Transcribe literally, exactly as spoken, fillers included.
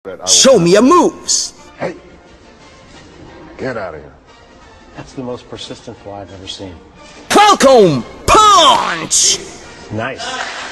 Show me your moves. Hey, get out of here. That's the most persistent fly I've ever seen. Falcon punch. Nice.